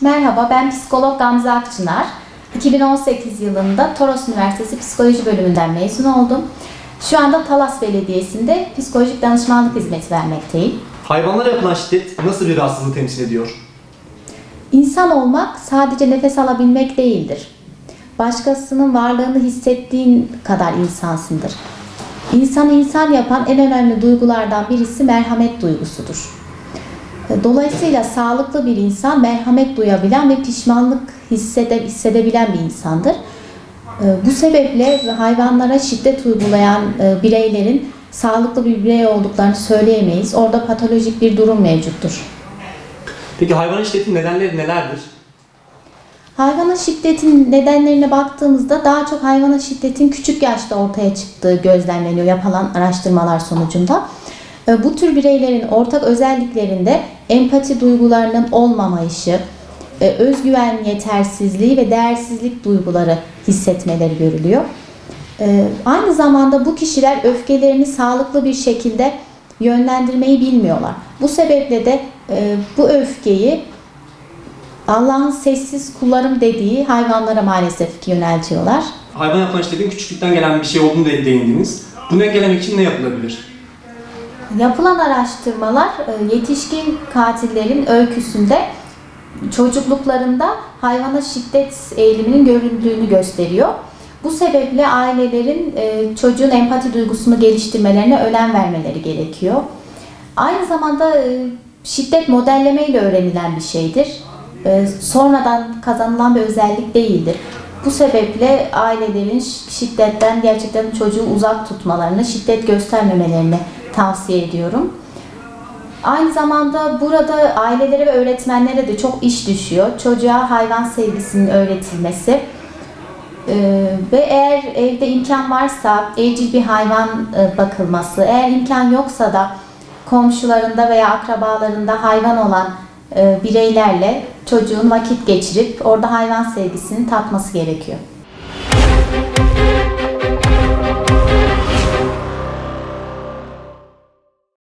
Merhaba, ben psikolog Gamze Akçınar. 2018 yılında Toros Üniversitesi Psikoloji bölümünden mezun oldum. Şu anda Talas Belediyesi'nde psikolojik danışmanlık hizmeti vermekteyim. Hayvanlara yapılan şiddet nasıl bir rahatsızlığı temsil ediyor? İnsan olmak sadece nefes alabilmek değildir. Başkasının varlığını hissettiğin kadar insansındır. İnsanı insan yapan en önemli duygulardan birisi merhamet duygusudur. Dolayısıyla sağlıklı bir insan merhamet duyabilen ve pişmanlık hissedebilen bir insandır. Bu sebeple hayvanlara şiddet uygulayan bireylerin sağlıklı bir birey olduklarını söyleyemeyiz. Orada patolojik bir durum mevcuttur. Peki hayvanın şiddetin nedenleri nelerdir? Hayvana şiddetin nedenlerine baktığımızda daha çok hayvana şiddetin küçük yaşta ortaya çıktığı gözlemleniyor yapılan araştırmalar sonucunda. Bu tür bireylerin ortak özelliklerinde empati duygularının olmamayışı, özgüven yetersizliği ve değersizlik duyguları hissetmeleri görülüyor. Aynı zamanda bu kişiler öfkelerini sağlıklı bir şekilde yönlendirmeyi bilmiyorlar. Bu sebeple de bu öfkeyi Allah'ın sessiz kullarım dediği hayvanlara maalesef yöneltiyorlar. Hayvan yapılan şiddetin küçüklükten gelen bir şey olduğunu değindiniz. Bunu engellemek için ne yapılabilir? Yapılan araştırmalar yetişkin katillerin öyküsünde çocukluklarında hayvana şiddet eğiliminin görüldüğünü gösteriyor. Bu sebeple ailelerin çocuğun empati duygusunu geliştirmelerine önem vermeleri gerekiyor. Aynı zamanda şiddet modelleme ile öğrenilen bir şeydir. Sonradan kazanılan bir özellik değildir. Bu sebeple ailelerin şiddetten gerçekten çocuğu uzak tutmalarını, şiddet göstermemelerini tavsiye ediyorum. Aynı zamanda burada ailelere ve öğretmenlere de çok iş düşüyor. Çocuğa hayvan sevgisinin öğretilmesi ve eğer evde imkan varsa evcil bir hayvan bakılması, eğer imkan yoksa da komşularında veya akrabalarında hayvan olan bireylerle çocuğun vakit geçirip orada hayvan sevgisini tatması gerekiyor.